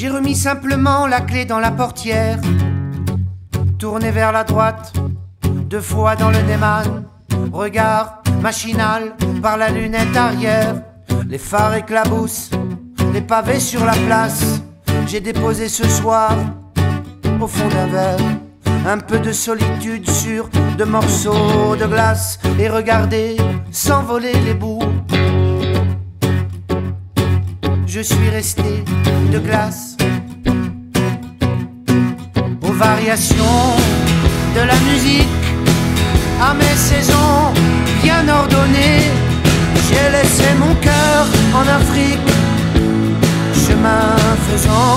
J'ai remis simplement la clé dans la portière, tourné vers la droite, 2 fois dans le Neyman. Regard machinal par la lunette arrière, les phares éclaboussent, les pavés sur la place. J'ai déposé ce soir, au fond d'un verre, un peu de solitude sur 2 morceaux de glace, et regardé s'envoler les bouts. Je suis resté de glace aux variations de la musique, à mes saisons bien ordonnées. J'ai laissé mon cœur en Afrique, chemin faisant,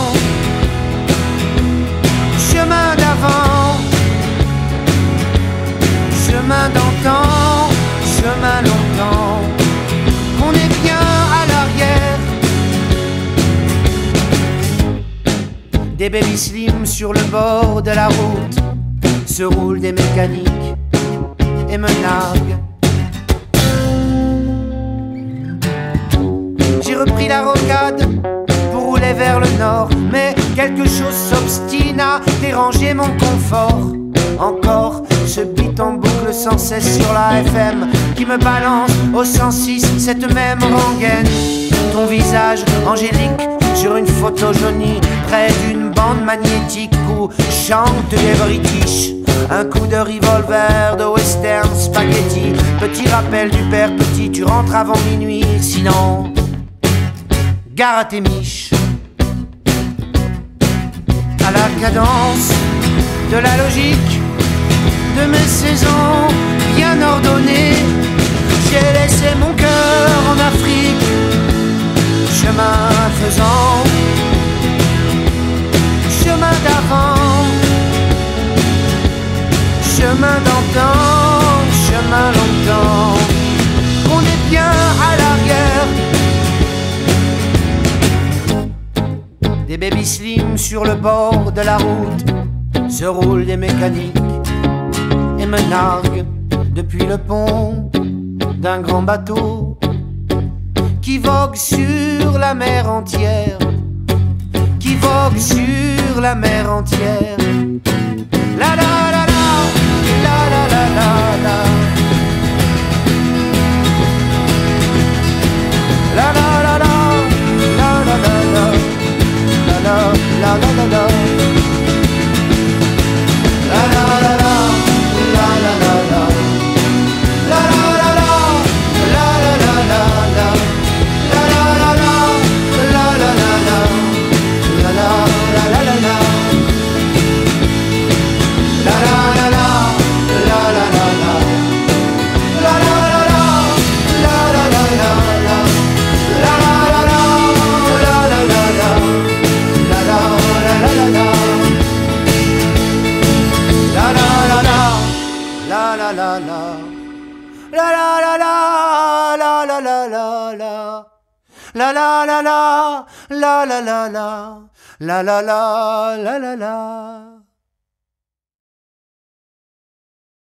chemin d'avant, chemin d'antan, chemin longtemps. On est bien à l'arrière, des baby slim sur le bord de la route, se roulent des mécaniques et me narguent. J'ai repris la rocade pour rouler vers le nord, mais quelque chose s'obstine à déranger mon confort. Encore ce beat en boucle sans cesse sur la FM qui me balance au 106 cette même rengaine. Ton visage angélique sur une photo jaunie près d'une bande magnétique où chantent des British. Un coup de revolver, de western spaghetti, petit rappel du père petit, tu rentres avant minuit, sinon gare à tes miches. À la cadence de la logique de mes saisons bien ordonnées, j'ai laissé mon cœur en Afrique, chemin faisant, chemin d'avant, chemin d'antan, chemin longtemps. On est bien à l'arrière, des baby slim sur le bord de la route, se roulent des mécaniques et me narguent depuis le pont d'un grand bateau qui vogue sur la mer entière, qui vogue sur la mer entière. La la la la, la la la la la, la la la la, la la la la, la la la la la. La la la la, la la la la, la la la la la la.